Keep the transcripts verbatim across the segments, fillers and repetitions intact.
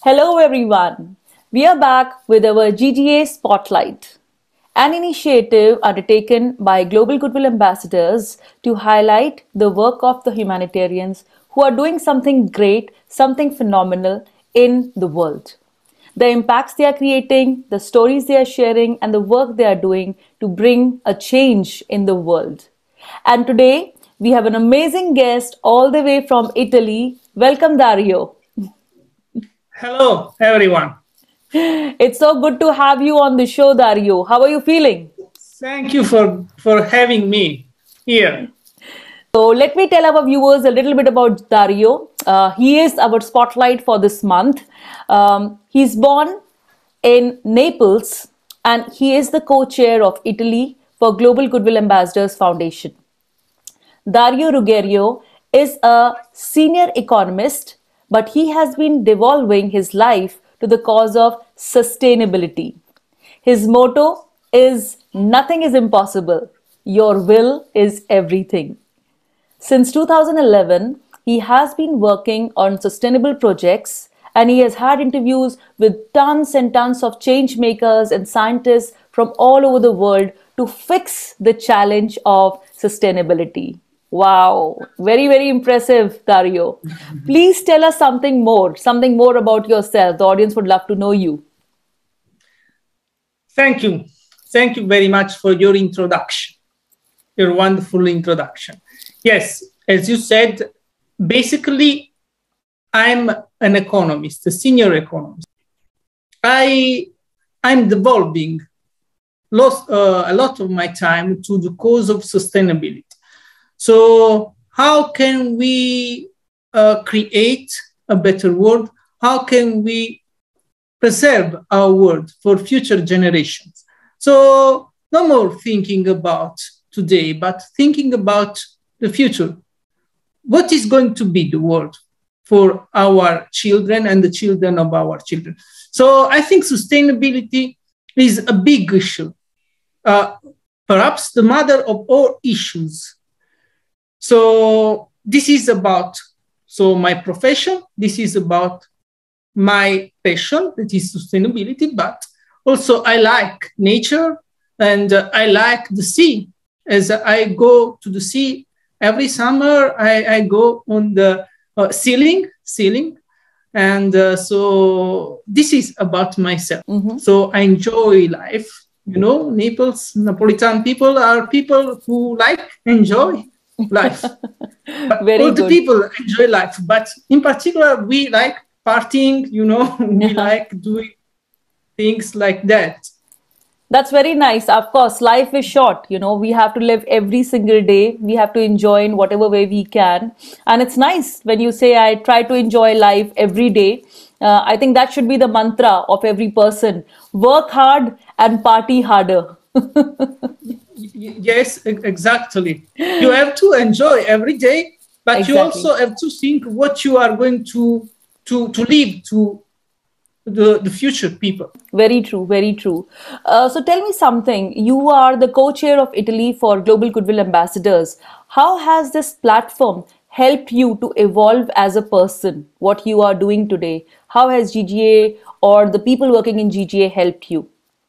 Hello everyone. We are back with our G G A Spotlight, an initiative undertaken by Global Goodwill Ambassadors to highlight the work of the humanitarians who are doing something great, something phenomenal in the world. The impacts they are creating, the stories they are sharing, and the work they are doing to bring a change in the world. And today, we have an amazing guest all the way from Italy. Welcome, Dario. Hello, everyone. It's so good to have you on the show, Dario. How are you feeling? Thank you for, for having me here. So let me tell our viewers a little bit about Dario. Uh, he is our spotlight for this month. Um, he's born in Naples and he is the co-chair of Italy for Global Goodwill Ambassadors Foundation. Dario Ruggiero is a senior economist, but he has been devolving his life to the cause of sustainability. His motto is nothing is impossible. Your will is everything. Since two thousand eleven, he has been working on sustainable projects and he has had interviews with tons and tons of change makers and scientists from all over the world to fix the challenge of sustainability. Wow, very, very impressive, Dario. Please tell us something more, something more about yourself. The audience would love to know you. Thank you. Thank you very much for your introduction, your wonderful introduction. Yes, as you said, basically, I'm an economist, a senior economist. I, I'm devolving lost, uh, a lot of my time to the cause of sustainability. So how can we uh, create a better world? How can we preserve our world for future generations? So no more thinking about today, but thinking about the future. What is going to be the world for our children and the children of our children? So I think sustainability is a big issue, uh, perhaps the mother of all issues. So this is about so my profession, this is about my passion, that is sustainability, but also I like nature and uh, I like the sea. As I go to the sea every summer, I, I go on the uh, sailing, sailing. And uh, so this is about myself. Mm-hmm. So I enjoy life. You know, Naples, Napolitan people are people who like, enjoy life. Very all good. The people enjoy life, but in particular, we like partying, you know, we yeah. like doing things like that. That's very nice. Of course, life is short. You know, we have to live every single day. We have to enjoy in whatever way we can. And it's nice when you say, I try to enjoy life every day. Uh, I think that should be the mantra of every person. Work hard and party harder. Yes, exactly. You have to enjoy every day, but exactly. you also have to think what you are going to to to leave to the, the future people. Very true, very true. Uh, so tell me something. You are the co-chair of Italy for Global Goodwill Ambassadors. How has this platform helped you to evolve as a person? What you are doing today? How has G G A or the people working in G G A helped you?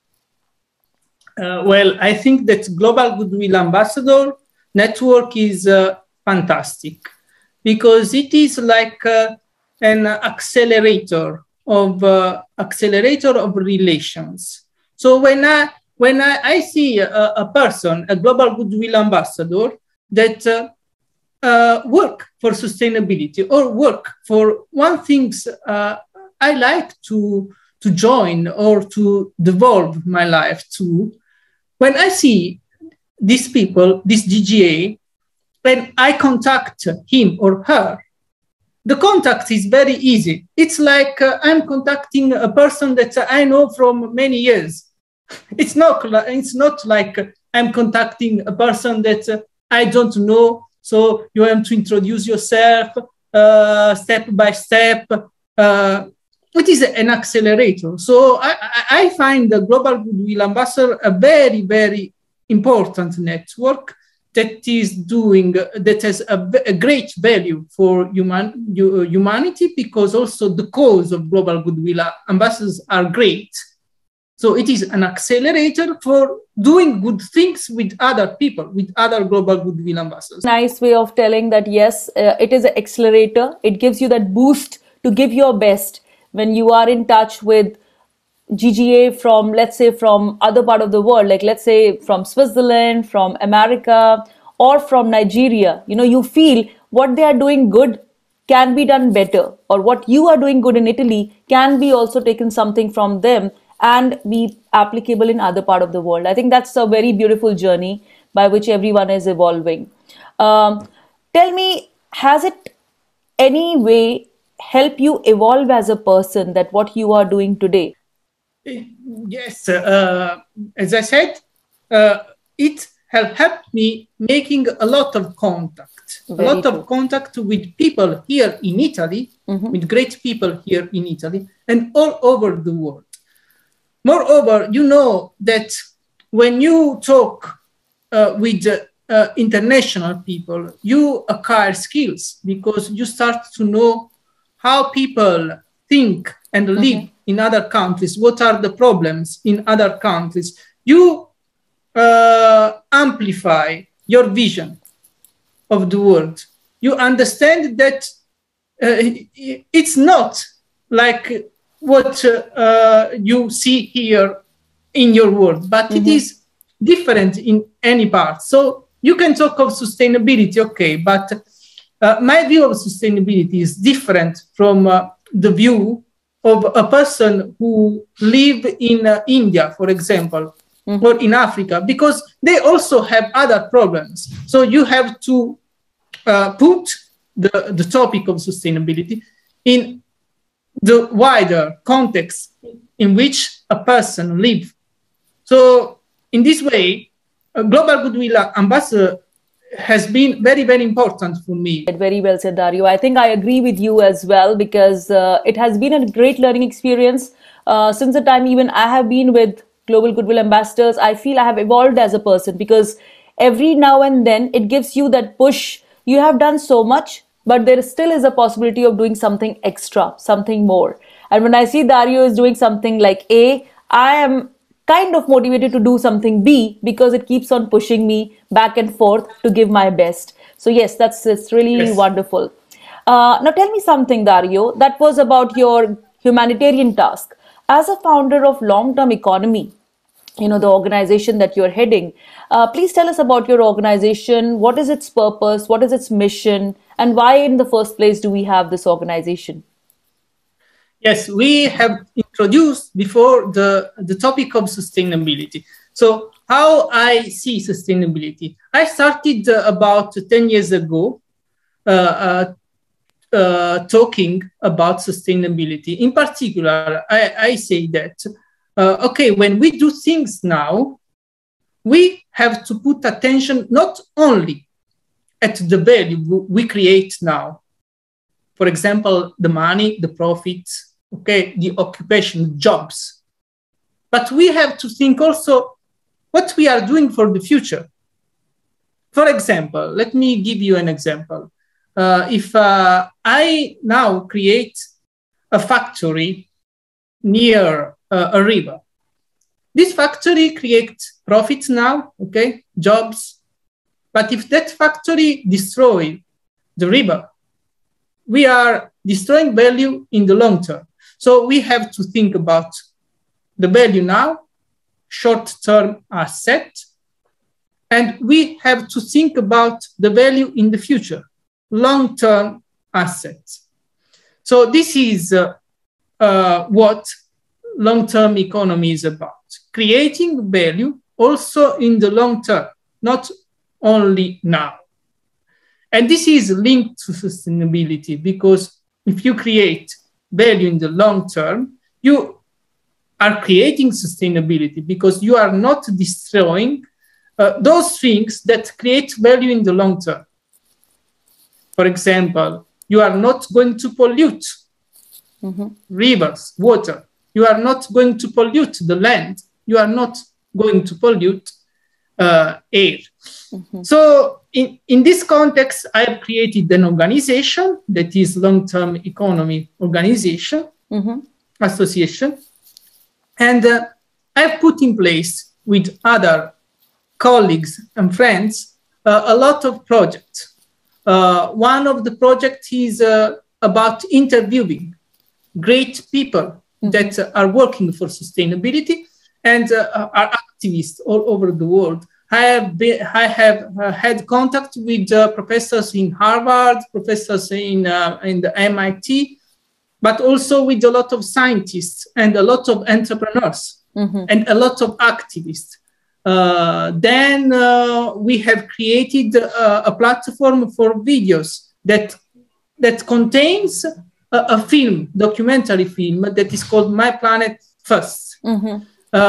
Uh, well, I think that Global Goodwill Ambassador network is uh, fantastic because it is like uh, an accelerator of uh, accelerator of relations. So when I when I, I see a, a person, a Global Goodwill Ambassador that uh, uh, work for sustainability or work for one things uh, I like to to join or to devolve my life to. When I see these people, this G G A, when I contact him or her, the contact is very easy. It's like uh, I'm contacting a person that I know from many years. It's not, it's not like I'm contacting a person that uh, I don't know. So you have to introduce yourself uh, step by step. Uh, It is an accelerator. So I, I find the Global Goodwill Ambassador a very, very important network that is doing, that has a, a great value for human, humanity, because also the cause of Global Goodwill Ambassadors are great. So it is an accelerator for doing good things with other people, with other Global Goodwill Ambassadors. Nice way of telling that, yes, uh, it is an accelerator. It gives you that boost to give your best when you are in touch with G G A from, let's say, from other part of the world, like let's say from Switzerland, from America, or from Nigeria. You know, you feel what they are doing good can be done better, or what you are doing good in Italy can be also taken something from them and be applicable in other part of the world. I think that's a very beautiful journey by which everyone is evolving. Um, tell me, has it any way help you evolve as a person, that what you are doing today? Yes, uh, as I said, uh, it has helped me making a lot of contact, Very a lot true. of contact with people here in Italy, mm-hmm. with great people here in Italy and all over the world. Moreover, you know that when you talk uh, with uh, uh, international people, you acquire skills, because you start to know how people think and live mm-hmm. in other countries, what are the problems in other countries. You uh, amplify your vision of the world. You understand that uh, it's not like what uh, uh, you see here in your world, but mm-hmm. it is different in any part. So you can talk of sustainability, okay, but uh, my view of sustainability is different from uh, the view of a person who live in uh, India, for example, mm-hmm. or in Africa, because they also have other problems. So you have to uh, put the, the topic of sustainability in the wider context in which a person lives. So in this way, a Global Goodwill Ambassador has been very, very important for me. Very well said, Dario. I think I agree with you as well, because uh, it has been a great learning experience. Uh, since the time even I have been with Global Goodwill Ambassadors, I feel I have evolved as a person, because every now and then it gives you that push. You have done so much, but there still is a possibility of doing something extra, something more. And when I see Dario is doing something like A, I am kind of motivated to do something B, because it keeps on pushing me back and forth to give my best. So yes, that's it's really yes. wonderful. Uh, now tell me something, Dario. That was about your humanitarian task. As a founder of Long-Term Economy, you know, the organization that you're heading, uh, please tell us about your organization. What is its purpose? What is its mission? And why in the first place do we have this organization? Yes, we have introduced before the, the topic of sustainability. So how I see sustainability. I started uh, about ten years ago uh, uh, uh, talking about sustainability. In particular, I, I say that, uh, okay, when we do things now, we have to put attention not only at the value we create now. For example, the money, the profits, okay, the occupation, jobs. But we have to think also what we are doing for the future. For example, let me give you an example. Uh, if uh, I now create a factory near uh, a river, this factory creates profits now, okay, jobs. But if that factory destroys the river, we are destroying value in the long term. So we have to think about the value now, short-term asset, and we have to think about the value in the future, long-term assets. So this is uh, uh, what long-term economy is about, creating value also in the long term, not only now. And this is linked to sustainability, because if you create value in the long term, you are creating sustainability, because you are not destroying uh, those things that create value in the long term. For example, you are not going to pollute mm-hmm. rivers, water. You are not going to pollute the land. You are not going to pollute uh, air. Mm-hmm. So in, in this context, I have created an organization that is long-term economy organization, mm-hmm. association. And uh, I've put in place with other colleagues and friends uh, a lot of projects. Uh, one of the projects is uh, about interviewing great people mm-hmm. that uh, are working for sustainability and uh, are activists all over the world. I have, been, I have uh, had contact with uh, professors in Harvard, professors in, uh, in the M I T, but also with a lot of scientists and a lot of entrepreneurs mm-hmm. and a lot of activists. Uh, then uh, we have created uh, a platform for videos that, that contains a, a film, documentary film, that is called My Planet First. Mm-hmm.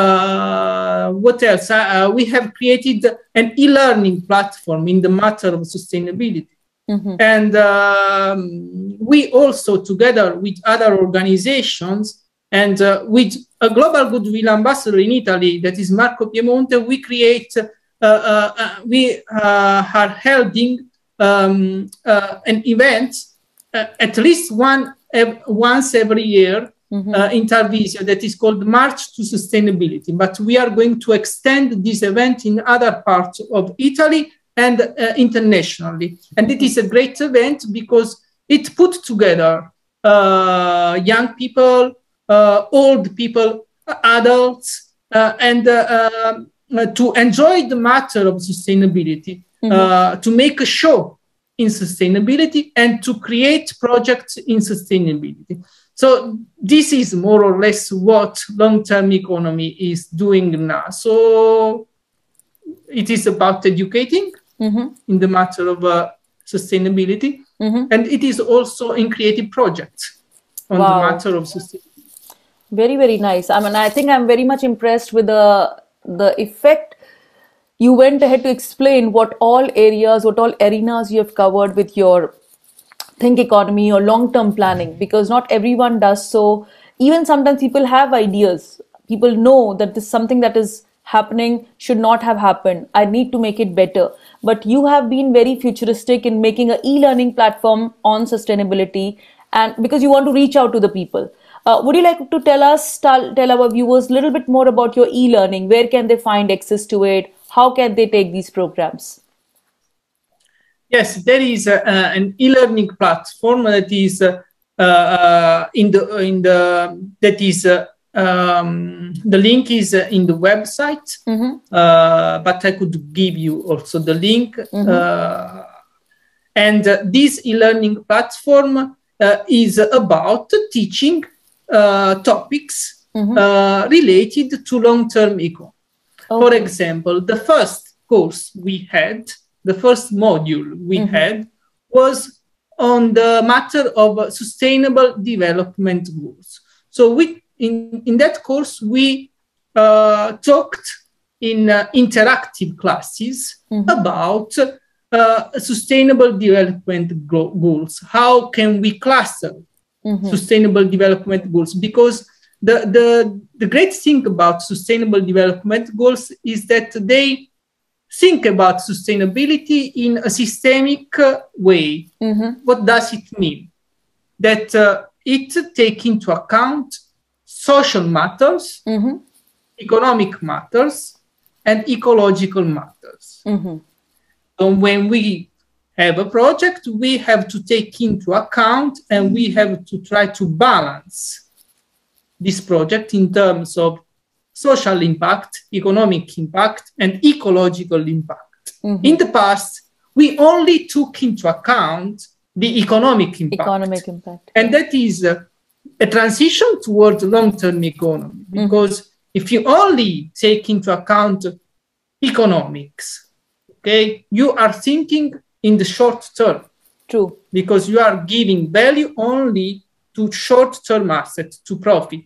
Uh, what else? Uh, we have created an e-learning platform in the matter of sustainability. Mm-hmm. And um, we also, together with other organizations and uh, with a Global Goodwill Ambassador in Italy, that is Marco Piemonte, we create, uh, uh, uh, we uh, are holding um, uh, an event uh, at least one ev- once every year mm-hmm. uh, in Tarvisio that is called March to Sustainability. But we are going to extend this event in other parts of Italy and uh, internationally. And it is a great event because it put together uh, young people, uh, old people, adults, uh, and uh, uh, to enjoy the matter of sustainability, mm-hmm. uh, to make a show in sustainability and to create projects in sustainability. So this is more or less what long-term economy is doing now. So it is about educating mm-hmm. in the matter of uh, sustainability, mm-hmm. and it is also in creative projects on wow. the matter of sustainability. Very, very nice. I mean, I think I'm very much impressed with the the effect. You went ahead to explain what all areas, what all arenas you have covered with your think economy or long-term planning, because not everyone does so. Even sometimes people have ideas. People know that this is something that is happening, should not have happened. I need to make it better. But you have been very futuristic in making an e-learning platform on sustainability, and because you want to reach out to the people. Uh, would you like to tell us, tell, tell our viewers a little bit more about your e-learning? Where can they find access to it? How can they take these programs? Yes, there is a, uh, an e-learning platform that is uh, uh, in the in the that is uh, um, the link is in the website, mm-hmm. uh, but I could give you also the link. Mm-hmm. Uh, and uh, this e-learning platform uh, is about teaching uh, topics mm-hmm. uh, related to long-term economy. Okay. For example, the first course we had, the first module we mm-hmm. had was on the matter of sustainable development goals. So we, in, in that course, we uh, talked in uh, interactive classes mm-hmm. about uh, sustainable development go- goals. How can we cluster mm-hmm. sustainable development goals? Because the, the, the great thing about sustainable development goals is that they think about sustainability in a systemic uh, way. Mm-hmm. What does it mean? That uh, it takes into account social matters, mm-hmm. economic matters, and ecological matters. Mm-hmm. So when we have a project, we have to take into account and we have to try to balance this project in terms of social impact, economic impact, and ecological impact. Mm-hmm. In the past, we only took into account the economic impact. Economic impact. And that is a, a transition towards long-term economy. Because mm-hmm. if you only take into account economics, okay, you are thinking in the short term. True. Because you are giving value only to short-term assets, to profit.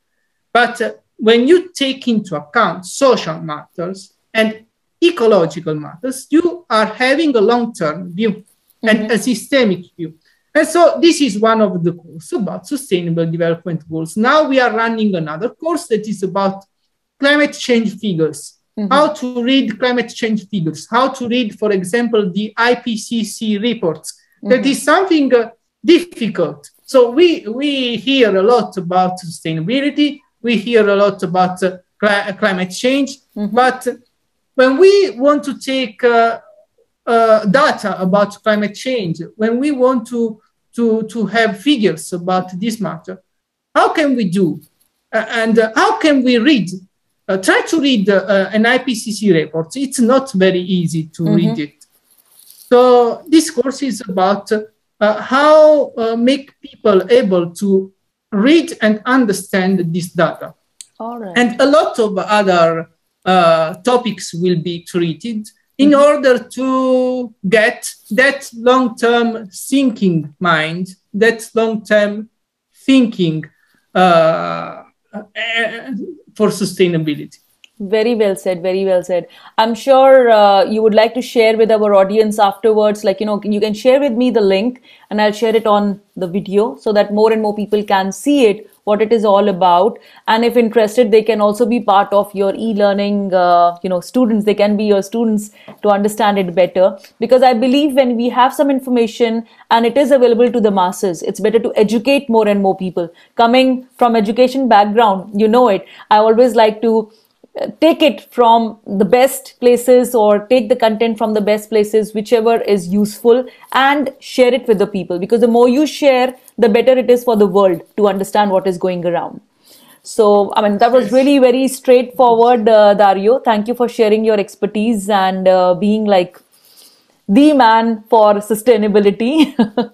But uh, when you take into account social matters and ecological matters, you are having a long-term view mm-hmm. and a systemic view. And so this is one of the courses about sustainable development goals. Now we are running another course that is about climate change figures mm-hmm. how to read climate change figures, how to read, for example, the I P C C reports. Mm-hmm. That is something uh, difficult. So we, we hear a lot about sustainability, we hear a lot about uh, cl- climate change, mm-hmm. but when we want to take uh, uh, data about climate change, when we want to, to, to have figures about this matter, how can we do? Uh, and uh, how can we read? Uh, try to read uh, an I P C C report. It's not very easy to mm-hmm. read it. So this course is about uh, how uh, make people able to read and understand this data. All right. And a lot of other uh, topics will be treated in mm-hmm. order to get that long-term thinking mind, that long-term thinking uh, for sustainability. Very well said, very well said. I'm sure uh, you would like to share with our audience afterwards, like, you know, you can share with me the link and I'll share it on the video so that more and more people can see it, what it is all about. And if interested, they can also be part of your e-learning, uh, you know, students, they can be your students to understand it better. Because I believe when we have some information and it is available to the masses, it's better to educate more and more people. Coming from education background, you know it, I always like to take it from the best places or take the content from the best places, whichever is useful, and share it with the people, because the more you share, the better it is for the world to understand what is going around. So, I mean, that was really very straightforward, uh, Dario. Thank you for sharing your expertise and uh, being like the man for sustainability.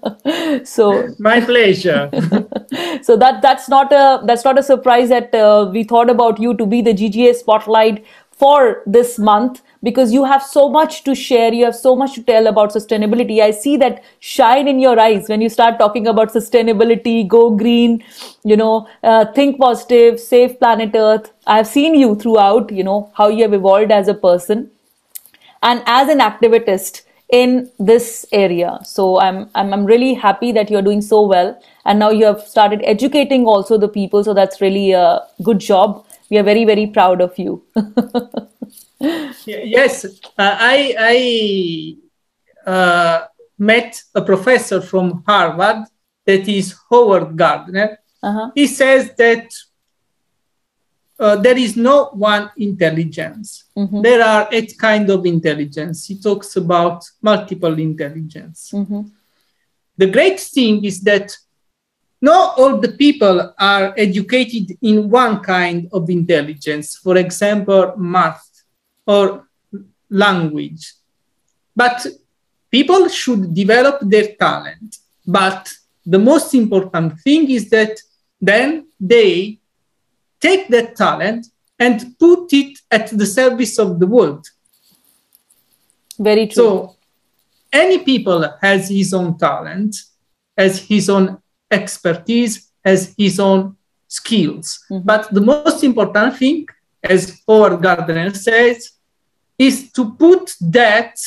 So my pleasure. So that that's not a that's not a surprise that uh, we thought about you to be the G G A spotlight for this month, because you have so much to share, you have so much to tell about sustainability. I see that shine in your eyes when you start talking about sustainability, go green, you know, uh, think positive, save planet Earth. I've seen you throughout, you know, how you have evolved as a person and as an activist in this area. So I'm, I'm I'm really happy that you're doing so well, and now you have started educating also the people. So that's really a good job. We are very, very proud of you. Yes, uh, I I uh, met a professor from Harvard, that is Howard Gardner. Uh-huh. He says that Uh, there is no one intelligence. Mm-hmm. There are eight kinds of intelligence. He talks about multiple intelligence. Mm-hmm. The great thing is that not all the people are educated in one kind of intelligence, for example, math or language. But people should develop their talent. But the most important thing is that then they take that talent and put it at the service of the world. Very true. So any people has his own talent, has his own expertise, has his own skills. Mm-hmm. But the most important thing, as Howard Gardner says, is to put that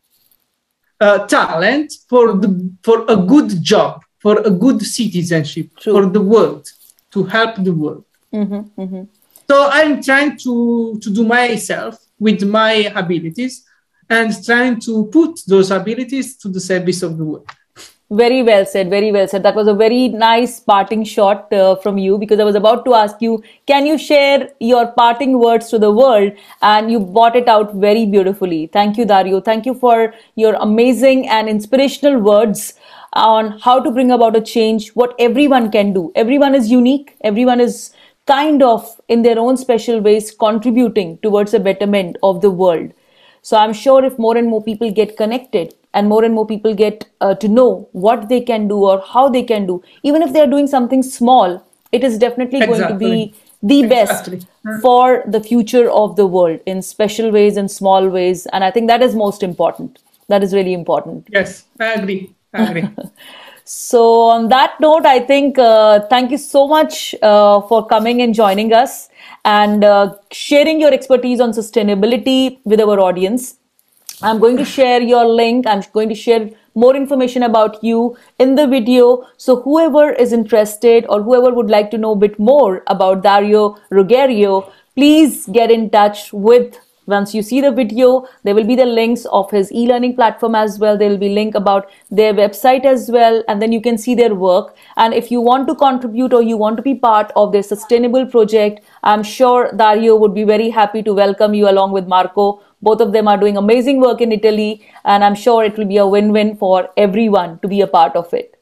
uh, talent for, the, for a good job, for a good citizenship, true. For the world, to help the world. Mm-hmm, mm-hmm. So I'm trying to, to do myself with my abilities and trying to put those abilities to the service of the world. Very well said, very well said. That was a very nice parting shot uh, from you, because I was about to ask you, can you share your parting words to the world? And you brought it out very beautifully. Thank you, Dario. Thank you for your amazing and inspirational words on how to bring about a change, what everyone can do. Everyone is unique. Everyone is kind of in their own special ways contributing towards the betterment of the world. So I'm sure if more and more people get connected and more and more people get uh, to know what they can do or how they can do, even if they're doing something small, it is definitely exactly. going to be the best exactly. for the future of the world in special ways and small ways. And I think that is most important. That is really important. Yes, I agree. I agree. So on that note, I think uh, thank you so much uh, for coming and joining us and uh, sharing your expertise on sustainability with our audience. I'm going to share your link. I'm going to share more information about you in the video. So whoever is interested or whoever would like to know a bit more about Dario Ruggiero, please get in touch with Once you see the video, there will be the links of his e-learning platform as well. There will be link about their website as well, and then you can see their work. And if you want to contribute or you want to be part of their sustainable project, I'm sure Dario would be very happy to welcome you along with Marco. Both of them are doing amazing work in Italy, and I'm sure it will be a win-win for everyone to be a part of it.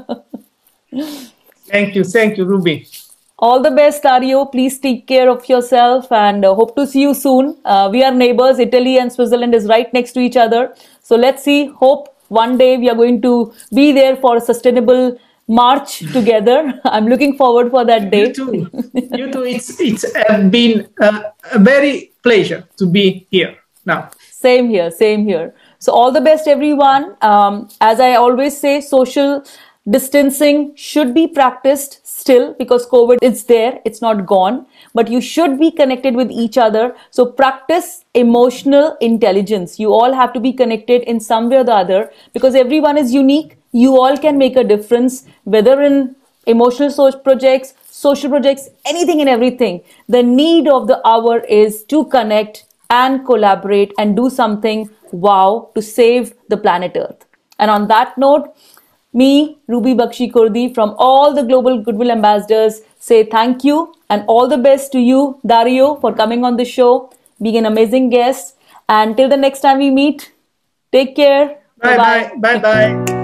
Thank you. Thank you, Ruby. All the best, Dario. Please take care of yourself, and uh, hope to see you soon. Uh, we are neighbors. Italy and Switzerland is right next to each other. So let's see. Hope one day we are going to be there for a sustainable march together. I'm looking forward for that day. You too. You too. It's, it's uh, been uh, a very pleasure to be here now. Same here. Same here. So all the best, everyone. Um, as I always say, social distancing should be practiced still because COVID is there, it's not gone, but you should be connected with each other. So practice emotional intelligence. You all have to be connected in some way or the other because everyone is unique. You all can make a difference, whether in emotional social projects, social projects, anything and everything. The need of the hour is to connect and collaborate and do something wow to save the planet Earth. And on that note, me, Ruby Bakshi Khurdi from all the Global Goodwill Ambassadors say thank you and all the best to you, Dario, for coming on the show, being an amazing guest. And till the next time we meet, take care. Bye bye. Bye bye.